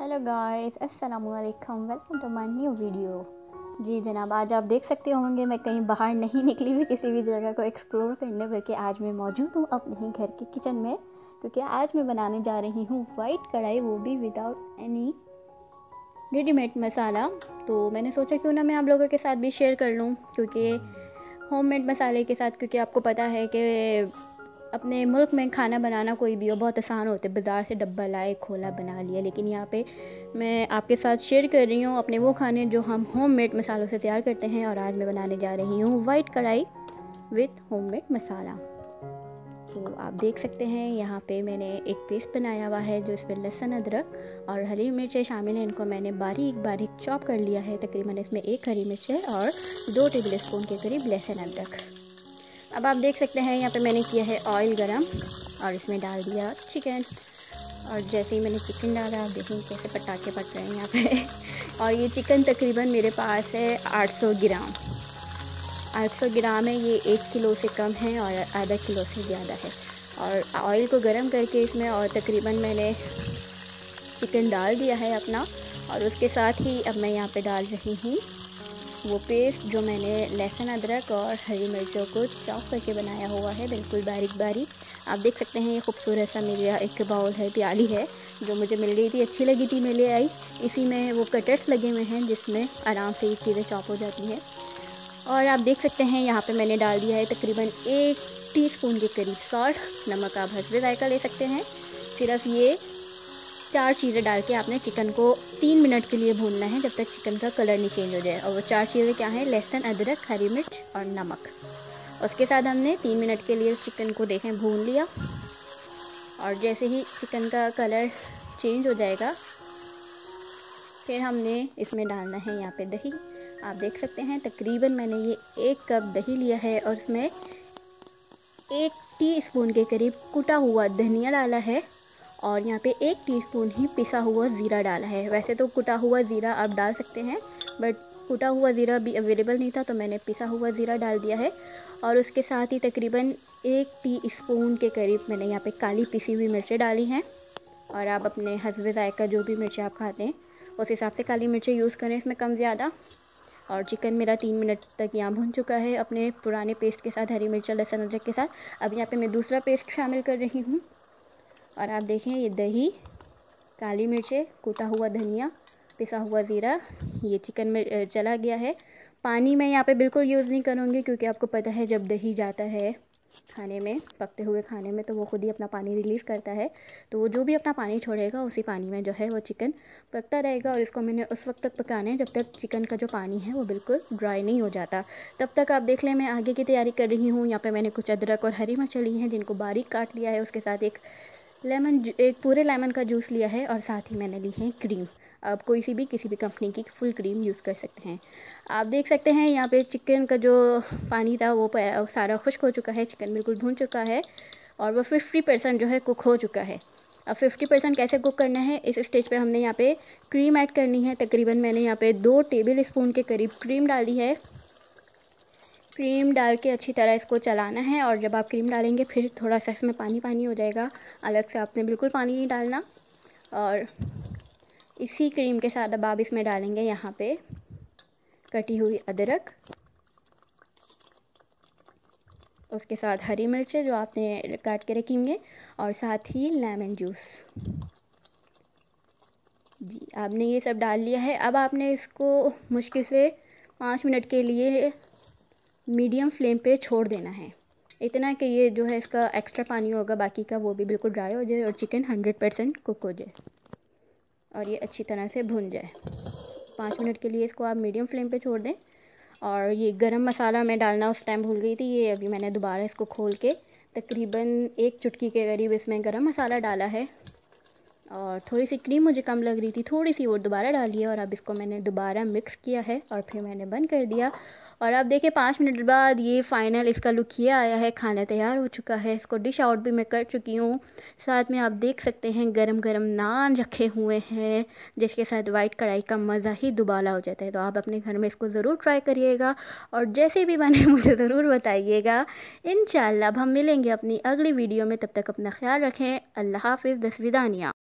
Hello guys, अस्सलाम वालेकुम। Welcome to my new video. जी जनाब, आज आप देख सकते होंगे मैं कहीं बाहर नहीं निकली हुई किसी भी जगह को एक्सप्लोर करने, बल्कि आज मैं मौजूद हूँ अपने ही घर के किचन में, क्योंकि आज मैं बनाने जा रही हूँ वाइट कढ़ाई, वो भी विदाउट एनी रेडीमेड मसाला। तो मैंने सोचा क्यों ना मैं आप लोगों के साथ भी शेयर कर लूँ, क्योंकि होममेड मसाले के साथ, क्योंकि आपको पता है कि अपने मुल्क में खाना बनाना कोई भी हो बहुत आसान होता है। बाज़ार से डब्बा लाए, खोला, बना लिया। लेकिन यहाँ पे मैं आपके साथ शेयर कर रही हूँ अपने वो खाने जो हम होममेड मसालों से तैयार करते हैं। और आज मैं बनाने जा रही हूँ वाइट कढ़ाई विद होममेड मसाला। तो आप देख सकते हैं यहाँ पे मैंने एक पेस्ट बनाया हुआ है, जो इसमें लहसुन, अदरक और हरी मिर्चें शामिल हैं। इनको मैंने बारीक बारीक चॉप कर लिया है। तकरीबन इसमें 1 हरी मिर्च है और 2 टेबल स्पून के करीब लहसुन, अदरक। अब आप देख सकते हैं यहाँ पे मैंने किया है ऑयल गरम और इसमें डाल दिया चिकन। और जैसे ही मैंने चिकन डाला, आप देखें कैसे पटाखे पट रहे हैं यहाँ पे। और ये चिकन तकरीबन मेरे पास है 800 ग्राम। 800 ग्राम है, ये 1 किलो से कम है और आधा किलो से ज़्यादा है। और ऑयल को गरम करके इसमें और तकरीबन मैंने चिकन डाल दिया है अपना। और उसके साथ ही अब मैं यहाँ पे डाल रही हूँ वो पेस्ट जो मैंने लहसुन, अदरक और हरी मिर्चों को चॉप करके बनाया हुआ है, बिल्कुल बारीक बारीक। आप देख सकते हैं ये खूबसूरत सा मेरा एक बाउल है, प्याली है, जो मुझे मिल गई थी, अच्छी लगी थी, मैं ले आई। इसी में वो कटर्स लगे हुए हैं जिसमें आराम से ये चीज़ें चॉप हो जाती हैं। और आप देख सकते हैं यहाँ पे मैंने डाल दिया है तकरीबन 1 टीस्पून के करीब सॉल्ट। नमक आप हस्बे ज़ायका ले सकते हैं। सिर्फ ये 4 चीज़ें डाल के आपने चिकन को 3 मिनट के लिए भूनना है, जब तक चिकन का कलर नहीं चेंज हो जाए। और वो 4 चीज़ें क्या हैं? लहसुन, अदरक, हरी मिर्च और नमक। उसके साथ हमने 3 मिनट के लिए चिकन को देखें भून लिया। और जैसे ही चिकन का कलर चेंज हो जाएगा, फिर हमने इसमें डालना है यहाँ पे दही। आप देख सकते हैं तकरीबन मैंने ये 1 कप दही लिया है और इसमें 1 टीस्पून के करीब कुटा हुआ धनिया डाला है। और यहाँ पे 1 टीस्पून ही पिसा हुआ ज़ीरा डाला है। वैसे तो कुटा हुआ ज़ीरा आप डाल सकते हैं, बट कुटा हुआ ज़ीरा भी अवेलेबल नहीं था, तो मैंने पिसा हुआ ज़ीरा डाल दिया है। और उसके साथ ही तकरीबन 1 टीस्पून के करीब मैंने यहाँ पे काली पिसी हुई मिर्चें डाली हैं। और आप अपने हस्बे ज़ायका जो भी मिर्चें आप खाते हैं उस हिसाब से काली मिर्चें यूज़ करें, इसमें कम ज़्यादा। और चिकन मेरा 3 मिनट तक यहाँ भुन चुका है अपने पुराने पेस्ट के साथ, हरी मिर्च, लहसुन, अदरक के साथ। अब यहाँ पे मैं दूसरा पेस्ट शामिल कर रही हूँ। और आप देखें ये दही, काली मिर्चें, कूटा हुआ धनिया, पिसा हुआ ज़ीरा, ये चिकन में चला गया है। पानी मैं यहाँ पे बिल्कुल यूज़ नहीं करूँगी, क्योंकि आपको पता है जब दही जाता है खाने में, पकते हुए खाने में, तो वो खुद ही अपना पानी रिलीज़ करता है। तो वो जो भी अपना पानी छोड़ेगा उसी पानी में जो है वो चिकन पकता रहेगा। और इसको मैंने उस वक्त तक पकाना है जब तक चिकन का जो पानी है वो बिल्कुल ड्राई नहीं हो जाता। तब तक आप देख लें मैं आगे की तैयारी कर रही हूँ। यहाँ पर मैंने कुछ अदरक और हरी मिर्च ली हैं जिनको बारीक काट लिया है। उसके साथ एक पूरे लेमन का जूस लिया है और साथ ही मैंने ली है क्रीम। आप कोई सी भी किसी भी कंपनी की फुल क्रीम यूज़ कर सकते हैं। आप देख सकते हैं यहाँ पे चिकन का जो पानी था वो सारा खुश्क हो चुका है, चिकन बिल्कुल भून चुका है और वो 50% जो है कुक हो चुका है। अब 50% कैसे कुक करना है, इस स्टेज पे हमने यहाँ पे क्रीम ऐड करनी है। तकरीबन मैंने यहाँ पे 2 टेबल स्पून के करीब क्रीम डाली है। क्रीम डाल के अच्छी तरह इसको चलाना है। और जब आप क्रीम डालेंगे फिर थोड़ा सा इसमें पानी पानी हो जाएगा, अलग से आपने बिल्कुल पानी नहीं डालना। और इसी क्रीम के साथ अब आप इसमें डालेंगे यहाँ पे कटी हुई अदरक, उसके साथ हरी मिर्चें जो आपने काट के रखी होंगे, और साथ ही लेमन जूस। जी, आपने ये सब डाल लिया है। अब आपने इसको मुश्किल से 5 मिनट के लिए मीडियम फ्लेम पे छोड़ देना है, इतना कि ये जो है इसका एक्स्ट्रा पानी होगा बाकी का वो भी बिल्कुल ड्राई हो जाए और चिकन 100% कुक हो जाए और ये अच्छी तरह से भुन जाए। 5 मिनट के लिए इसको आप मीडियम फ्लेम पे छोड़ दें। और ये गरम मसाला मैं डालना उस टाइम भूल गई थी, ये अभी मैंने दोबारा इसको खोल के तकरीबन 1 चुटकी के करीब इसमें गरम मसाला डाला है। और थोड़ी सी क्रीम मुझे कम लग रही थी, थोड़ी सी और दोबारा डाली है। और अब इसको मैंने दोबारा मिक्स किया है और फिर मैंने बंद कर दिया। और अब देखिए 5 मिनट बाद ये फ़ाइनल इसका लुक ये आया है, खाना तैयार हो चुका है। इसको डिश आउट भी मैं कर चुकी हूँ। साथ में आप देख सकते हैं गरम गरम नान रखे हुए हैं, जिसके साथ वाइट कढ़ाई का मज़ा ही दुबाला हो जाता है। तो आप अपने घर में इसको ज़रूर ट्राई करिएगा और जैसे भी बने मुझे ज़रूर बताइएगा। इंशाल्लाह अब हम मिलेंगे अपनी अगली वीडियो में, तब तक अपना ख्याल रखें। अल्लाह हाफ़िज़, दसविदानिया।